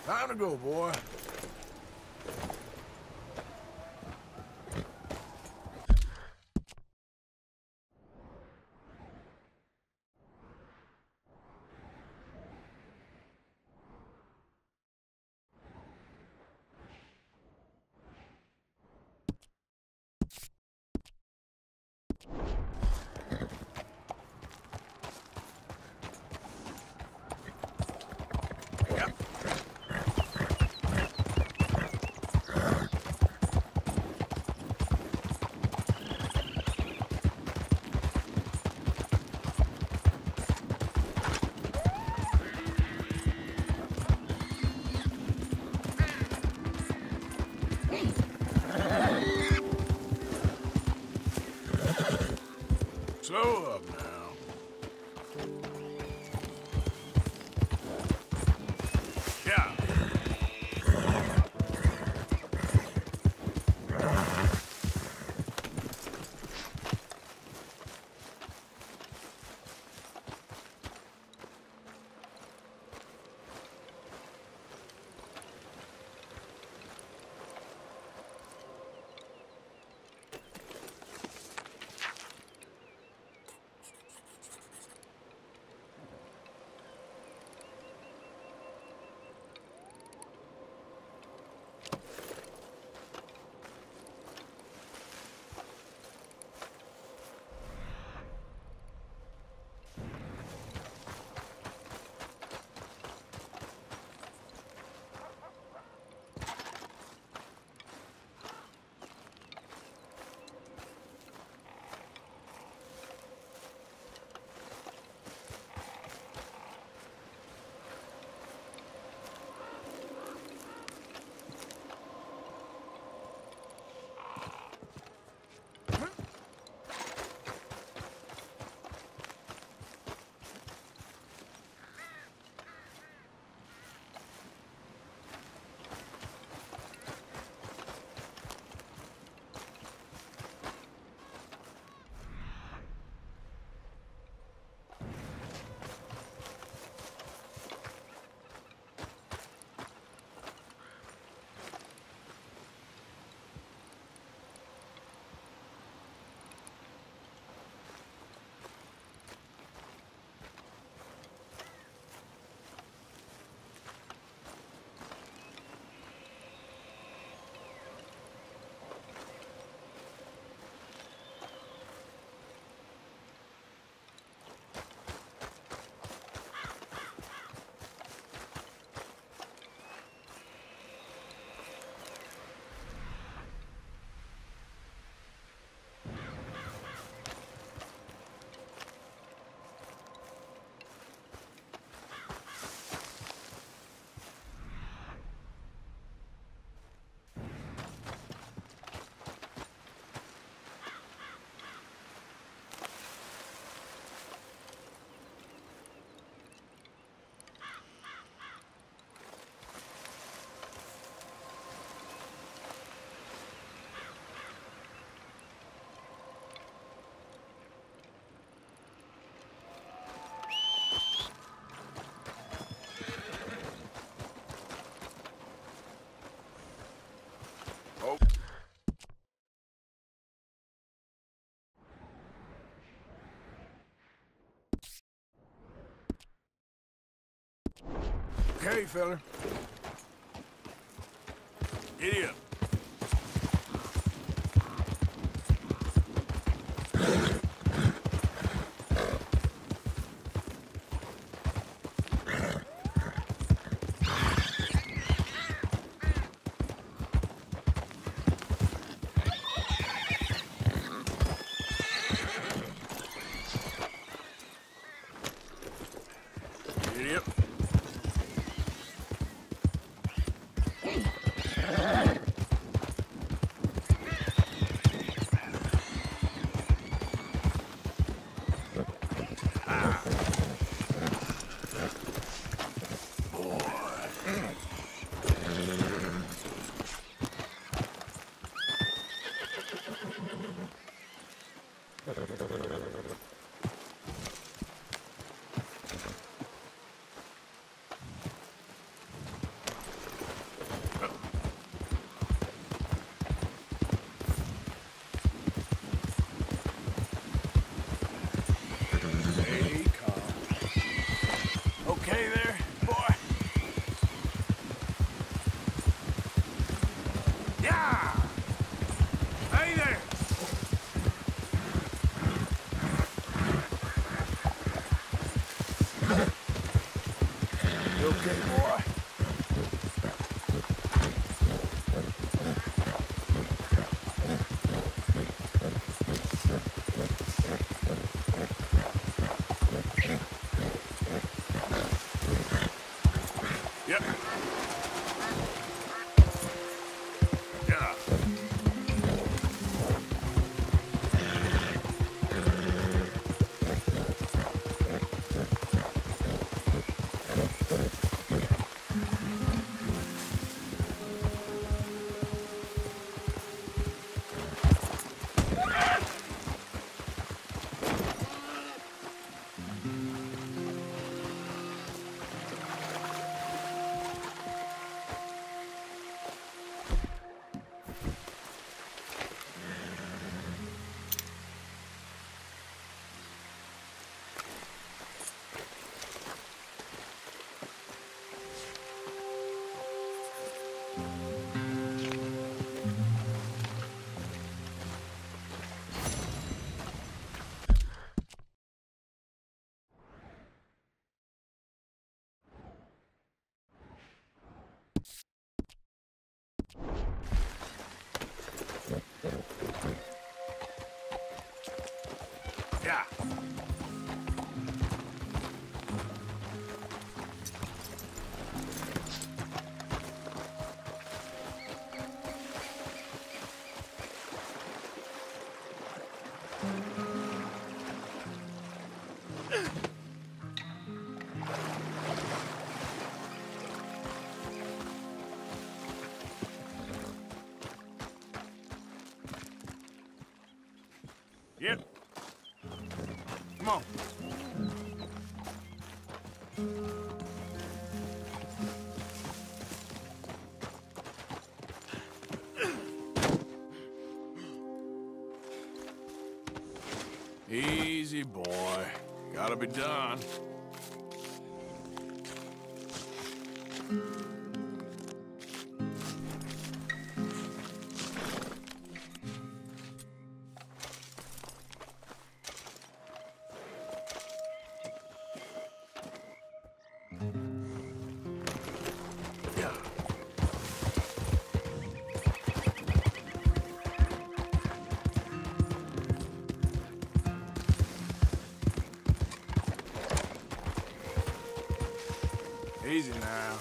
Time to go, boy. Yep. Slow up now. Yeah. Oh. Okay, fella. Giddy up. Giddy up. Yeah. Yep. Come on. Easy, boy. Gotta be done. Yeah. Easy now.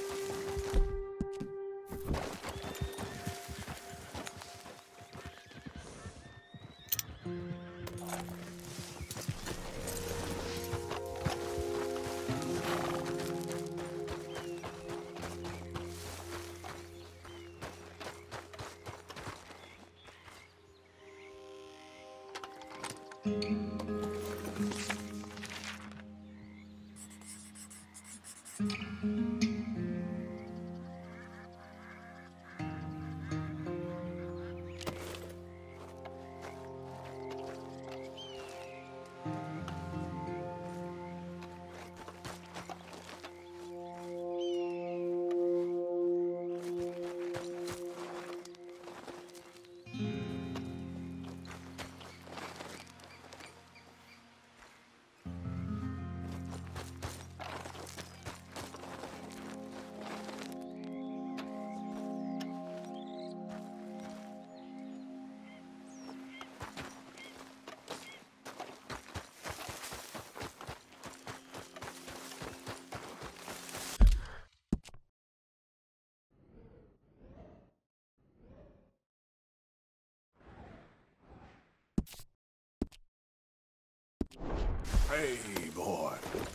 Hey, boy.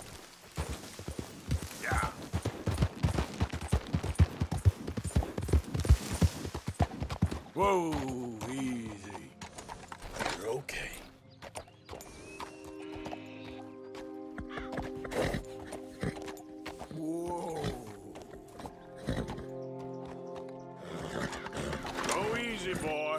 Yeah. Whoa, easy. You're okay. Whoa. Go easy, boy.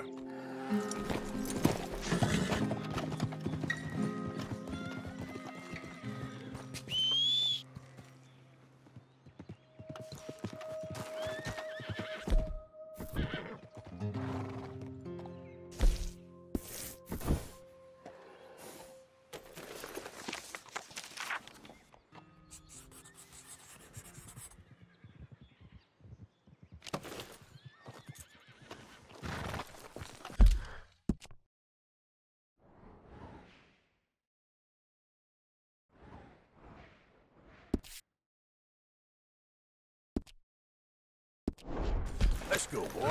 Let's go, boy.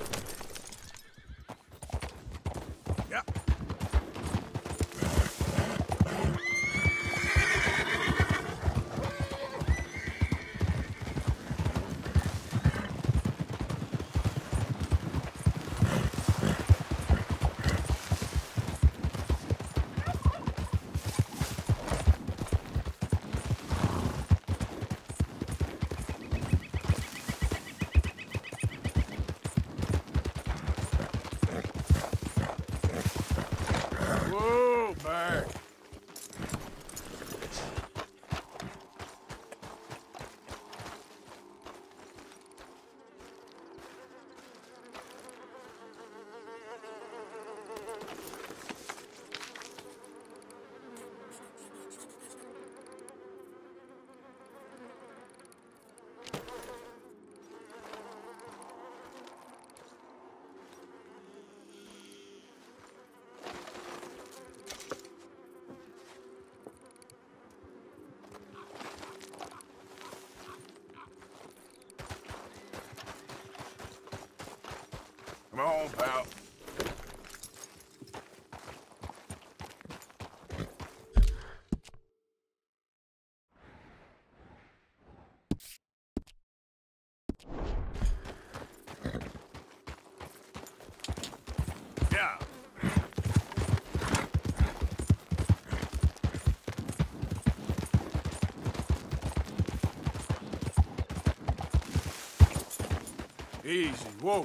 Yeah. Whoa, back. Come on, pal. Yeah. Easy, whoa.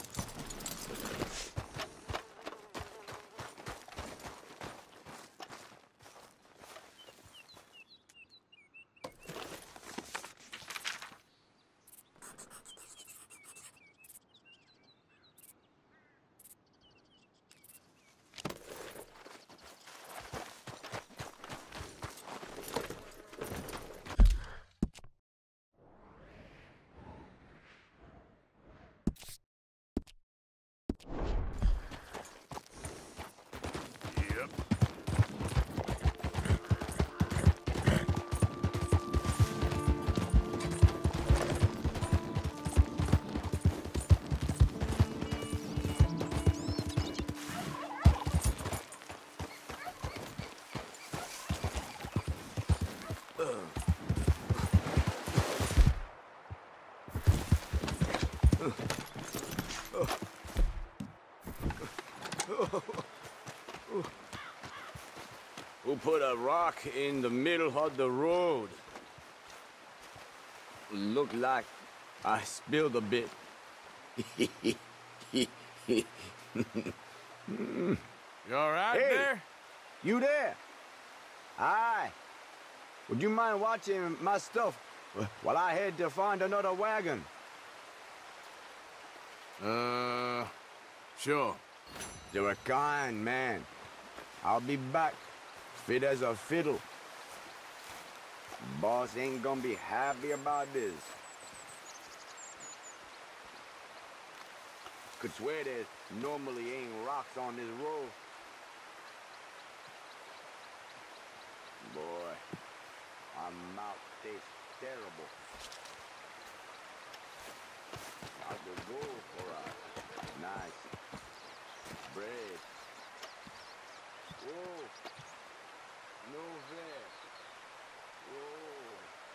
Yep. Who put a rock in the middle of the road? Look like I spilled a bit. You all right Hey. there? You there? Aye. Would you mind watching my stuff while I head to find another wagon? Sure. You're a kind man. I'll be back, fit as a fiddle. Boss ain't gonna be happy about this. Could swear there normally ain't rocks on this road. Boy, my mouth tastes terrible. I could go for a nice bread. Whoa, no fair. Whoa.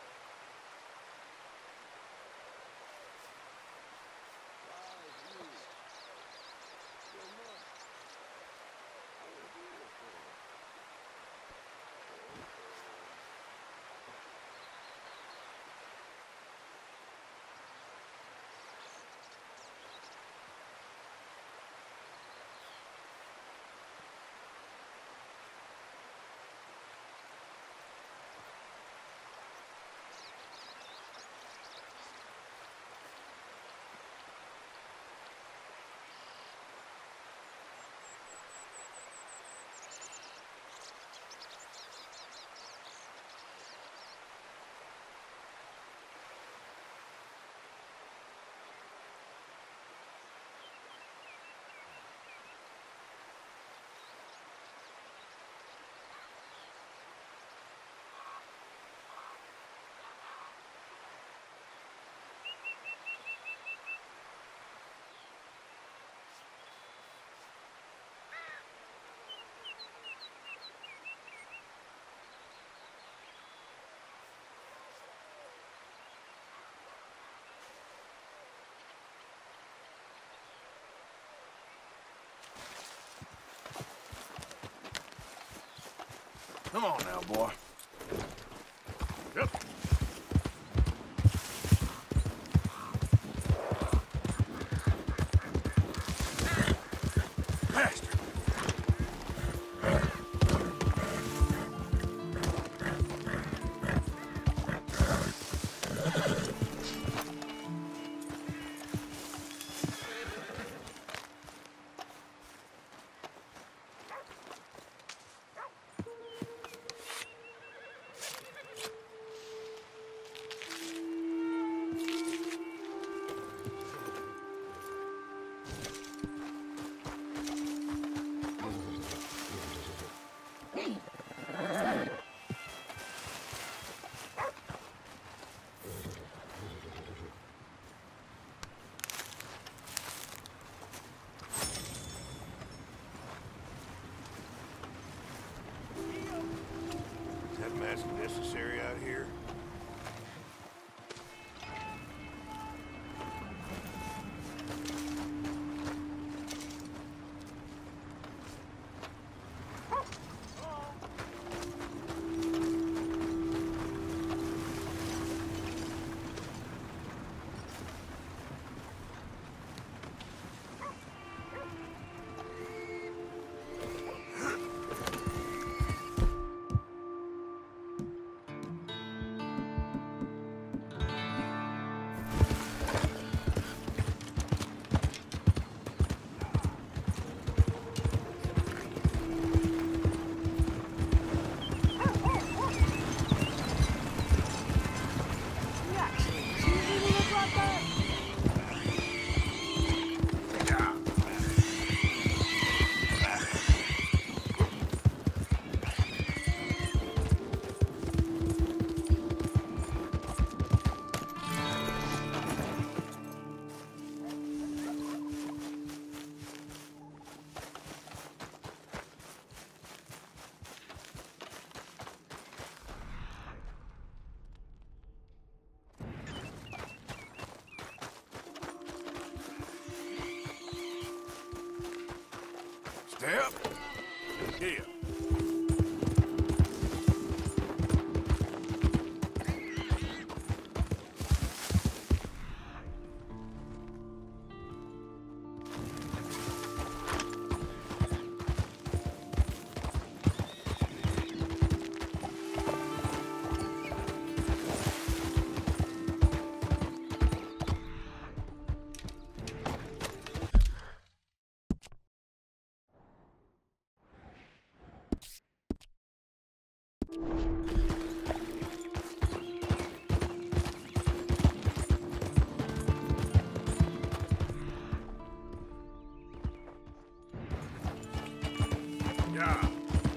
Come on now, boy. Yep. Faster. that's necessary out here? Step. Here. Yeah.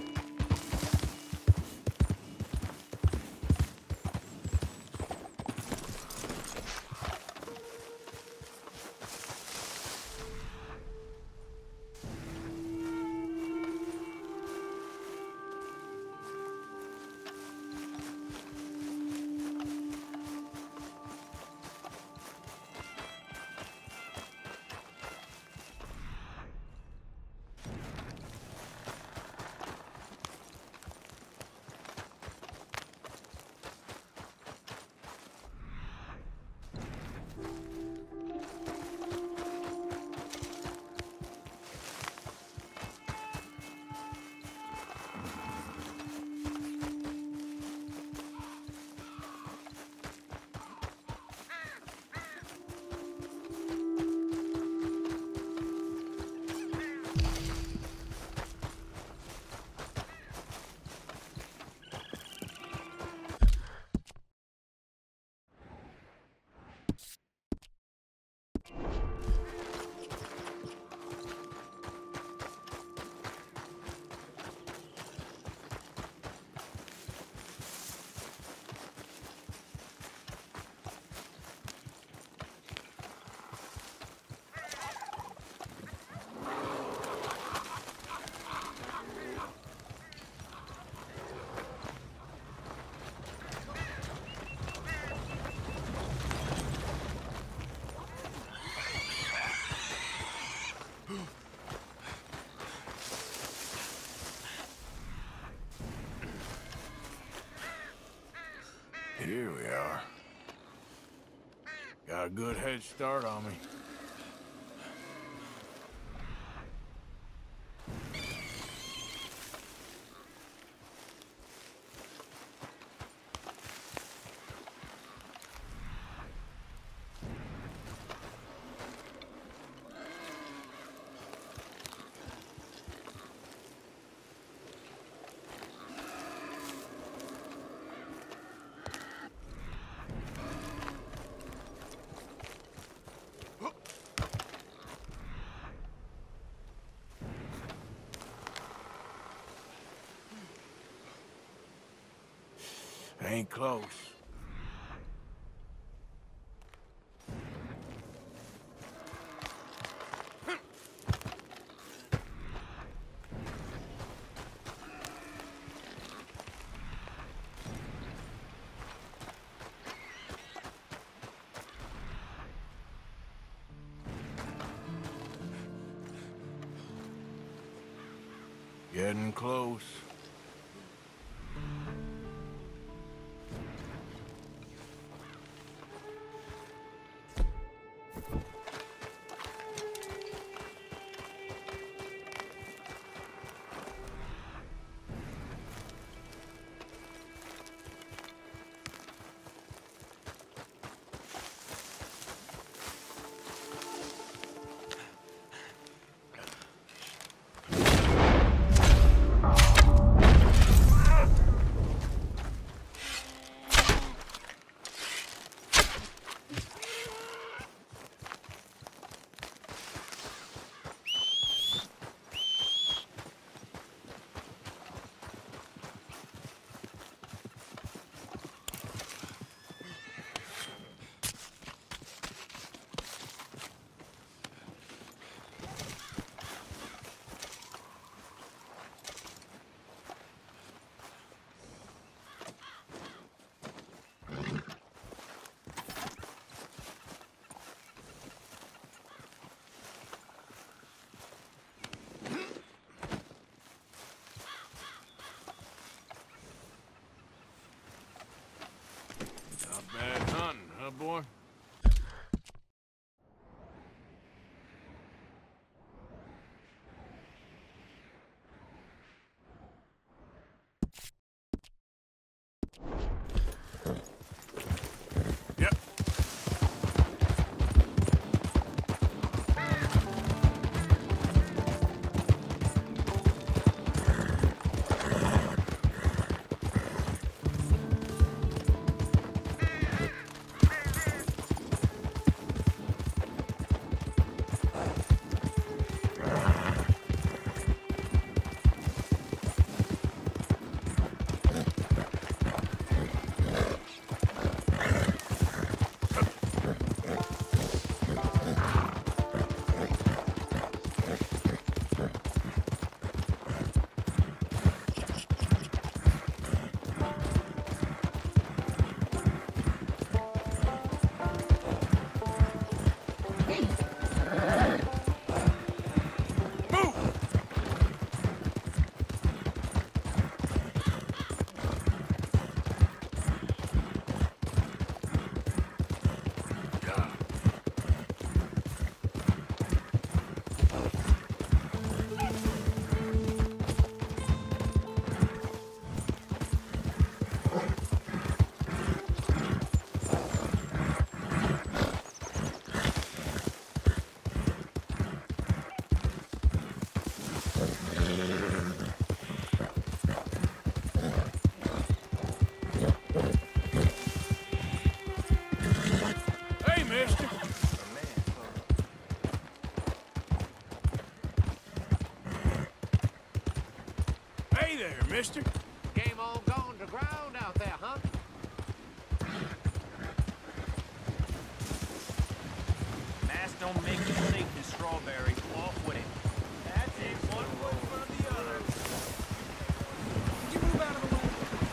Here we are. Got a good head start on me. Ain't close. Getting close. Not bad hunting, huh, boy? Yep. Hey, mister. Hey there, mister. Game all gone to ground out there, huh? Mass don't make you think the strawberry. Off with it. That's it. One foot in front of the other. Can you move out of the way?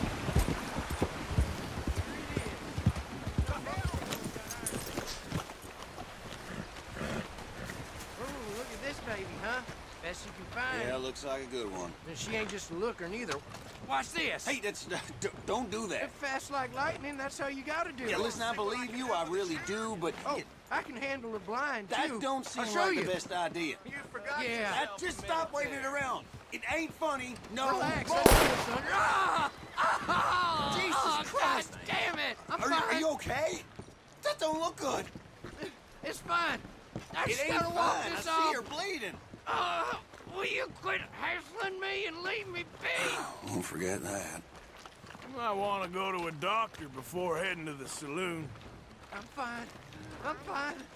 Ooh, look at this baby, huh? Best you can find. Yeah, looks like a good one. And she ain't just a looker neither. Watch this. Hey, that's don't do They're that. fast like lightning. That's how you gotta do Yeah, it. listen, I believe you, I really do, but Oh, I can handle her blind that too. don't seem I'll show like you. the best idea. You forgot Yeah. yourself. Just stop waving it around. It ain't funny. No. Relax. more. That's good, son. Ah! Ah! Jesus Oh, Christ. God damn it! I'm Are fine. you okay? That don't look good. It's fine. I It just ain't gotta walk fine. I this see off. you're bleeding. Will you quit hassling me and leave me be? Won't forget that. You might want to go to a doctor before heading to the saloon. I'm fine. I'm fine.